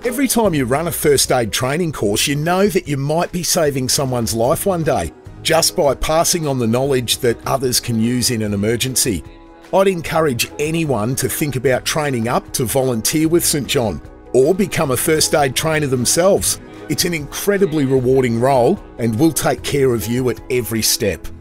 Every time you run a first aid training course, you know that you might be saving someone's life one day, just by passing on the knowledge that others can use in an emergency. I'd encourage anyone to think about training up to volunteer with St John, or become a first aid trainer themselves. It's an incredibly rewarding role and will take care of you at every step.